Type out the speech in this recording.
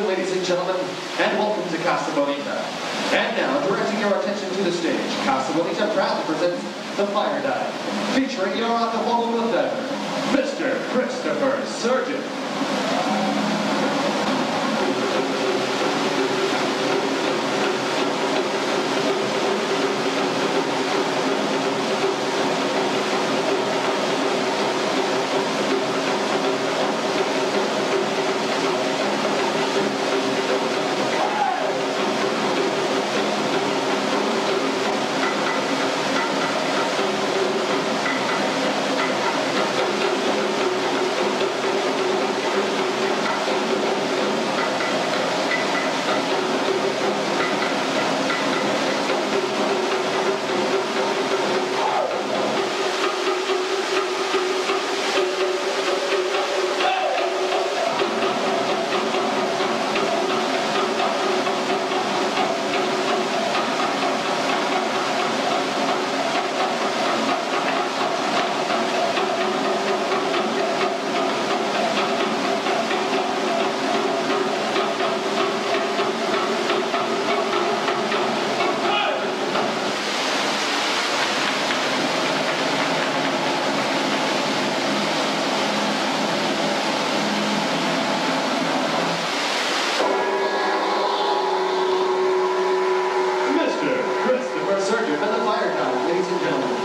ladies and gentlemen, and welcome to Casa Bonita. And now, directing your attention to the stage, Casa Bonita proudly presents The Fire Dive, featuring your alcohol with ever, Mr. Christopher Surgeon. Surgeon and The Fire Dive, ladies and gentlemen.